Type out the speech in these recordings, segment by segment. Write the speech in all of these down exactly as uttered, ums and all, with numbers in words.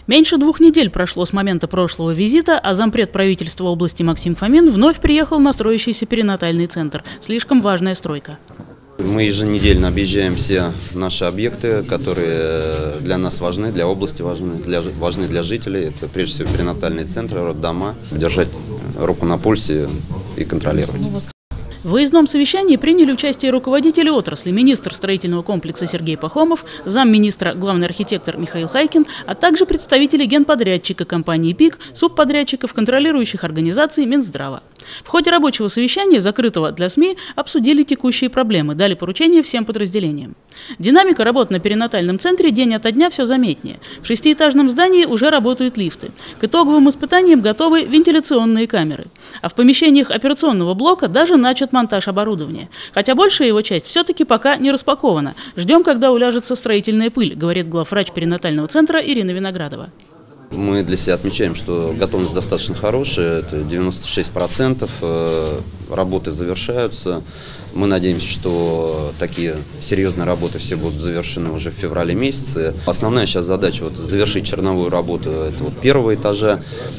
Меньше двух недель прошло с момента прошлого визита, а зампред правительства области Максим Фомин вновь приехал на строящийся перинатальный центр. Слишком важная стройка. Мы еженедельно объезжаем все наши объекты, которые для нас важны, для области важны, для, важны для жителей. Это прежде всего перинатальные центры, роддома. Держать руку на пульсе и контролировать. В выездном совещании приняли участие руководители отрасли, министр строительного комплекса Сергей Пахомов, замминистра главный архитектор Михаил Хайкин, а также представители генподрядчика компании ПИК, субподрядчиков, контролирующих организаций Минздрава. В ходе рабочего совещания, закрытого для СМИ, обсудили текущие проблемы, дали поручения всем подразделениям. Динамика работ на перинатальном центре день ото дня все заметнее. В шестиэтажном здании уже работают лифты. К итоговым испытаниям готовы вентиляционные камеры. А в помещениях операционного блока даже начат монтаж оборудования. Хотя большая его часть все-таки пока не распакована. Ждем, когда уляжется строительная пыль, говорит главврач перинатального центра Ирина Виноградова. Мы для себя отмечаем, что готовность достаточно хорошая, это девяносто шесть процентов, работы завершаются. Мы надеемся, что такие серьезные работы все будут завершены уже в феврале месяце. Основная сейчас задача вот, завершить черновую работу это вот первого этажа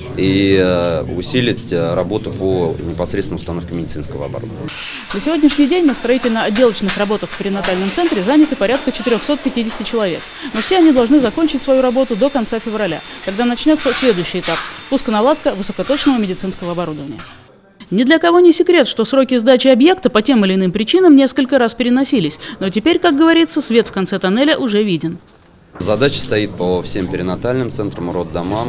и усилить работу по непосредственной установке медицинского оборудования. На сегодняшний день на строительно-отделочных работах в перинатальном центре заняты порядка четырёхсот пятидесяти человек. Но все они должны закончить свою работу до конца февраля, когда начнется следующий этап – пусконаладка высокоточного медицинского оборудования. Ни для кого не секрет, что сроки сдачи объекта по тем или иным причинам несколько раз переносились, но теперь, как говорится, свет в конце тоннеля уже виден. Задача стоит по всем перинатальным центрам, роддомам.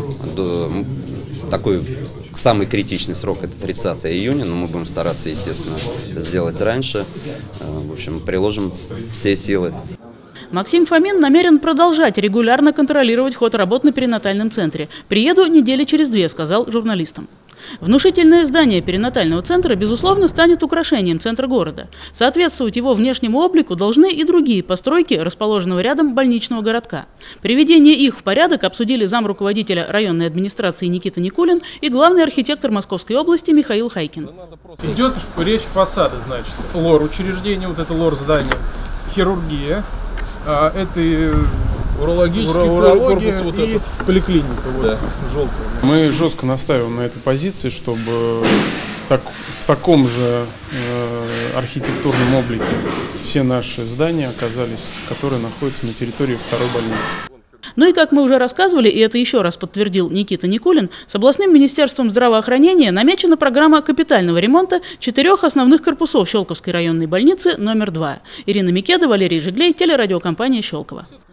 Такой самый критичный срок – это тридцатое июня, но мы будем стараться, естественно, сделать раньше. В общем, приложим все силы. Максим Фомин намерен продолжать регулярно контролировать ход работ на перинатальном центре. «Приеду недели через две», – сказал журналистам. Внушительное здание перинатального центра, безусловно, станет украшением центра города. Соответствовать его внешнему облику должны и другие постройки, расположенного рядом больничного городка. Приведение их в порядок обсудили замруководителя районной администрации Никита Никулин и главный архитектор Московской области Михаил Хайкин. Идет речь фасады, значит, лор учреждения, вот это лор здания, хирургия, а, это урологический корпус, вот и этот. Поликлиника, вот, да. Желтая. Мы жестко настаиваем на этой позиции, чтобы так, в таком же э, архитектурном облике все наши здания оказались, которые находятся на территории второй больницы. Ну и как мы уже рассказывали, и это еще раз подтвердил Никита Никулин, с областным министерством здравоохранения намечена программа капитального ремонта четырех основных корпусов Щелковской районной больницы номер два. Ирина Микеда, Валерий Жиглей, телерадиокомпания «Щелково».